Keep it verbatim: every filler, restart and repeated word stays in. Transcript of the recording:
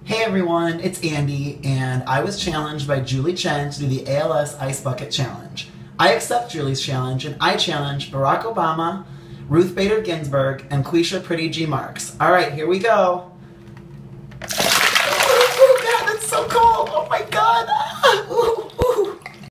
Hey everyone, it's Andy, and I was challenged by Julie Chen to do the A L S Ice Bucket Challenge. I accept Julie's challenge, and I challenge Barack Obama, Ruth Bader Ginsburg, and Quisha Pretty G. Marks. Alright, here we go. Oh god, that's so cold!